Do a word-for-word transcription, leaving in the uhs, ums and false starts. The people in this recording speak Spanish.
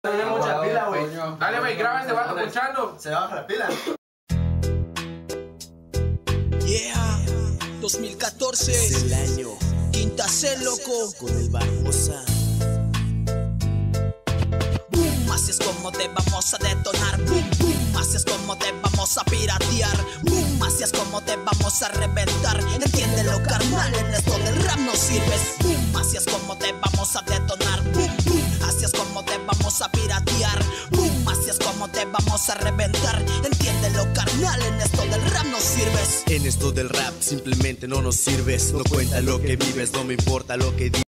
Tiene mucha pila, güey. Dale, güey, graba este vato escuchando. Se baja la pila. Yeah, dos mil catorce es el año. Quinta C, loco. Con el Barbosa. Boom, así es como te vamos a detonar. Boom, boom, así es como te vamos a piratear. Boom, así es como te vamos a reventar. Entiéndelo, carnal, en esto del rap no sirves. Boom, así es como te vamos a detonar. Boom, boom, así es como te vamos a piratear. Boom, así es como te vamos a reventar. Entiéndelo, carnal, en esto del rap no sirves. En esto del rap simplemente no nos sirves. No cuenta lo que vives, no me importa lo que digas.